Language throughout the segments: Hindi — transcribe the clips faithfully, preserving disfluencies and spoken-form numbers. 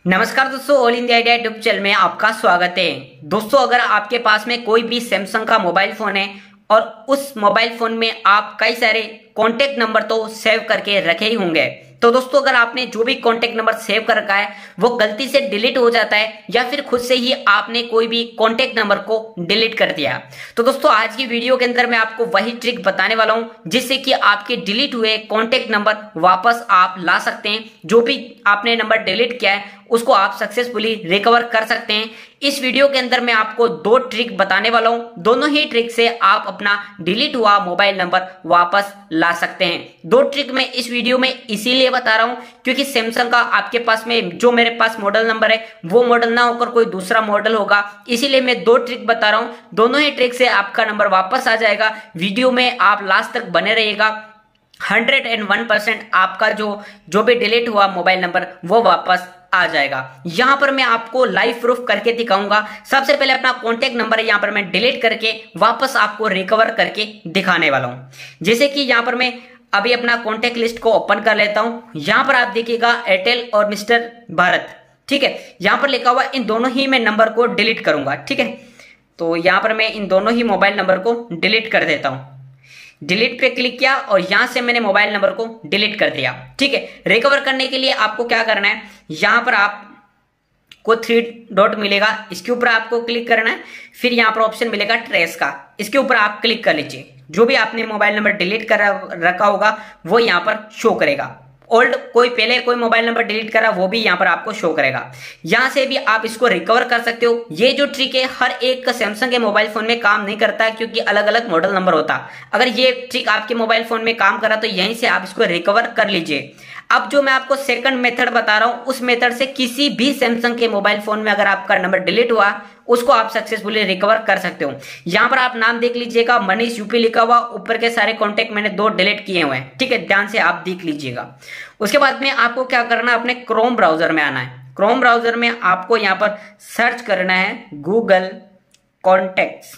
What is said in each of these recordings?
नमस्कार दोस्तों, all India idea YouTube channel में आपका स्वागत है। दोस्तों, अगर आपके पास में कोई भी सैमसंग का मोबाइल फोन है और उस मोबाइल फोन में आप कई सारे कॉन्टेक्ट नंबर तो सेव करके रखे ही होंगे, तो दोस्तों अगर आपने जो भी कॉन्टेक्ट नंबर सेव कर रखा है वो गलती से डिलीट हो जाता है या फिर खुद से ही आपने कोई भी कॉन्टेक्ट नंबर को डिलीट कर दिया, तो दोस्तों आज की वीडियो के अंदर मैं आपको वही ट्रिक बताने वाला हूं जिससे कि आपके डिलीट हुए कॉन्टेक्ट नंबर वापस आप ला सकते हैं। जो भी आपने नंबर डिलीट किया है उसको आप सक्सेसफुली रिकवर कर सकते हैं। इस वीडियो के अंदर मैं आपको दो ट्रिक बताने वाला हूं। दोनों ही ट्रिक से आप अपना डिलीट हुआ मोबाइल नंबर वापस ला सकते हैं। दो ट्रिक मैं इस वीडियो में इसीलिए बता रहा हूं क्योंकि सैमसंग का आपके पास में जो मेरे पास मॉडल नंबर है वो मॉडल ना होकर कोई दूसरा मॉडल होगा, इसीलिए मैं दो ट्रिक बता रहा हूं। दोनों ही ट्रिक से आपका नंबर वापस आ जाएगा। वीडियो में आप लास्ट तक बने रहिएगा। हंड्रेड एंड वन परसेंट आपका जो जो भी डिलीट हुआ मोबाइल नंबर वो वापस आ जाएगा। यहां पर मैं आपको लाइव प्रूफ करके दिखाऊंगा। सबसे पहले अपना कॉन्टेक्ट नंबर है यहां पर मैं डिलीट करके वापस आपको रिकवर करके दिखाने वाला हूं। जैसे कि यहां पर मैं अभी अपना कॉन्टेक्ट लिस्ट को ओपन कर लेता हूं। यहां पर आप देखिएगा एयरटेल और मिस्टर भारत, ठीक है। यहां पर लिखा हुआ इन दोनों ही मैं नंबर को डिलीट करूंगा, ठीक है। तो यहां पर मैं इन दोनों ही मोबाइल नंबर को डिलीट कर देता हूं। डिलीट पे क्लिक किया और यहां से मैंने मोबाइल नंबर को डिलीट कर दिया, ठीक है। रिकवर करने के लिए आपको क्या करना है, यहां पर आपको थ्री डॉट मिलेगा, इसके ऊपर आपको क्लिक करना है। फिर यहां पर ऑप्शन मिलेगा ट्रेस का, इसके ऊपर आप क्लिक कर लीजिए। जो भी आपने मोबाइल नंबर डिलीट कर रखा होगा वो यहां पर शो करेगा। ओल्ड कोई पहले कोई मोबाइल नंबर डिलीट करा वो भी यहां पर आपको शो करेगा। यहां से भी आप इसको रिकवर कर सकते हो। ये जो ट्रिक है हर एक सैमसंग के मोबाइल फोन में काम नहीं करता क्योंकि अलग अलग मॉडल नंबर होता। अगर ये ट्रिक आपके मोबाइल फोन में काम करा तो यहीं से आप इसको रिकवर कर लीजिए। अब जो मैं आपको सेकंड मेथड बता रहा हूं उस मेथड से किसी भी सैमसंग के मोबाइल फोन में अगर आपका नंबर डिलीट हुआ उसको आप सक्सेसफुली रिकवर कर सकते हो। यहां पर आप नाम देख लीजिएगा, मनीष यूपी लिखा हुआ, ऊपर के सारे कॉन्टेक्ट मैंने दो डिलीट किए हुए हैं, ठीक है। ध्यान से आप देख लीजिएगा। उसके बाद में आपको क्या करना है, अपने क्रोम ब्राउजर में आना है। क्रोम ब्राउजर में आपको यहां पर सर्च करना है गूगल कॉन्टेक्ट्स।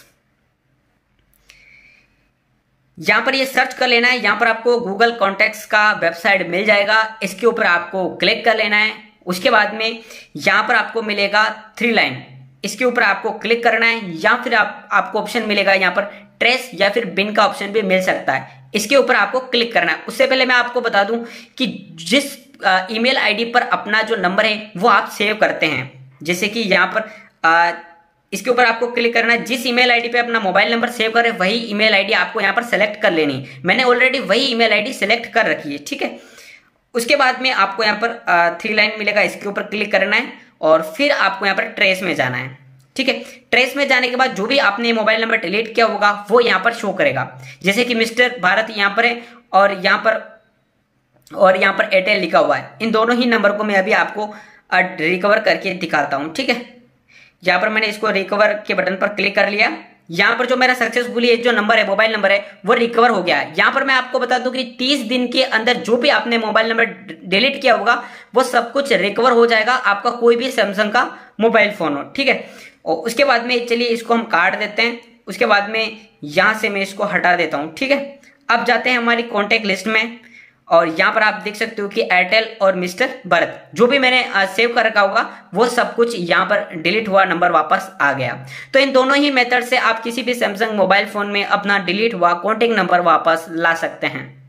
यहां पर ये सर्च कर लेना है। यहां पर आपको गूगल कॉन्टेक्ट्स का वेबसाइट मिल जाएगा, इसके ऊपर आपको क्लिक कर लेना है। उसके बाद में यहां पर आपको मिलेगा थ्री लाइन, इसके ऊपर आपको क्लिक करना है। या फिर आप आपको ऑप्शन मिलेगा यहां पर ट्रेस या फिर बिन का ऑप्शन भी मिल सकता है, इसके ऊपर आपको क्लिक करना है। उससे पहले मैं आपको बता दूं कि जिस ईमेल आईडी पर अपना जो नंबर है वो आप सेव करते हैं, जैसे कि यहां पर आ, इसके ऊपर आपको क्लिक करना है। जिस ईमेल आईडी पे अपना मोबाइल नंबर सेव करे वही ईमेल आईडी आपको यहां पर सेलेक्ट कर लेनी। मैंने ऑलरेडी वही ईमेल आईडी सेलेक्ट कर रखी है, ठीक है। उसके बाद में आपको यहां पर थ्री लाइन मिलेगा, इसके ऊपर क्लिक करना है और फिर आपको यहां पर ट्रेस में जाना है, ठीक है। ट्रेस में जाने के बाद जो भी आपने मोबाइल नंबर डिलीट किया होगा वो यहां पर शो करेगा, जैसे कि मिस्टर भारत यहां पर है और यहां पर और यहां पर एयरटेल लिखा हुआ है। इन दोनों ही नंबर को मैं अभी आपको रिकवर करके दिखाता हूं, ठीक है। यहां पर मैंने इसको रिकवर के बटन पर क्लिक कर लिया। यहां पर जो मेरा सक्सेसफुली जो नंबर है मोबाइल नंबर है वो रिकवर हो गया है। यहां पर मैं आपको बता दूं कि तीस दिन के अंदर जो भी आपने मोबाइल नंबर डिलीट किया होगा वो सब कुछ रिकवर हो जाएगा, आपका कोई भी सैमसंग का मोबाइल फोन हो, ठीक है। और उसके बाद में चलिए इसको हम काट देते हैं। उसके बाद में यहां से मैं इसको हटा देता हूं, ठीक है। अब जाते हैं हमारी कॉन्टेक्ट लिस्ट में और यहां पर आप देख सकते हो कि एयरटेल और मिस्टर भारत जो भी मैंने सेव कर रखा होगा वो सब कुछ यहां पर डिलीट हुआ नंबर वापस आ गया। तो इन दोनों ही मेथड से आप किसी भी सैमसंग मोबाइल फोन में अपना डिलीट हुआ कॉन्टेक्ट नंबर वापस ला सकते हैं।